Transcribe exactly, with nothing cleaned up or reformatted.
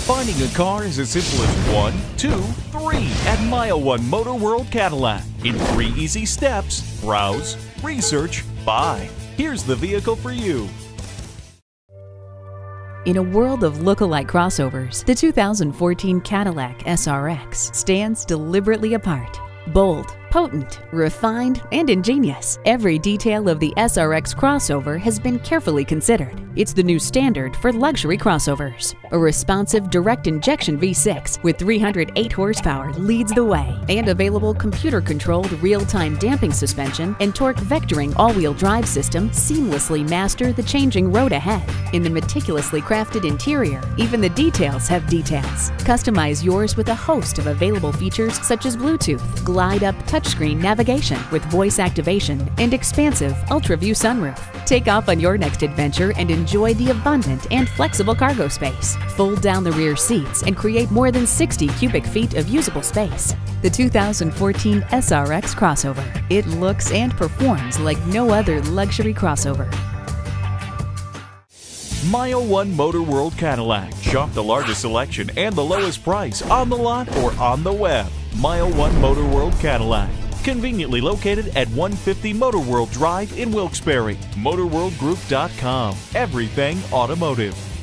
Finding a car is as simple as one, two, three at Mile One Motor World Cadillac. In three easy steps: browse, research, buy. Here's the vehicle for you. In a world of look-alike crossovers, the two thousand fourteen Cadillac S R X stands deliberately apart. Bold, potent, refined, and ingenious, every detail of the S R X crossover has been carefully considered. It's the new standard for luxury crossovers. A responsive direct-injection V six with three hundred eight horsepower leads the way, and available computer-controlled real-time damping suspension and torque vectoring all-wheel drive system seamlessly master the changing road ahead. In the meticulously crafted interior, even the details have details. Customize yours with a host of available features such as Bluetooth, glide-up touchscreen navigation with voice activation, and expansive ultra-view sunroof. Take off on your next adventure and enjoy the abundant and flexible cargo space. Fold down the rear seats and create more than sixty cubic feet of usable space. The two thousand fourteen S R X crossover. It looks and performs like no other luxury crossover. Mile One Motor World Cadillac. Shop the largest selection and the lowest price on the lot or on the web. Mile One Motor World Cadillac. Conveniently located at one fifty Motor World Drive in Wilkes-Barre. motor world group dot com. Everything automotive.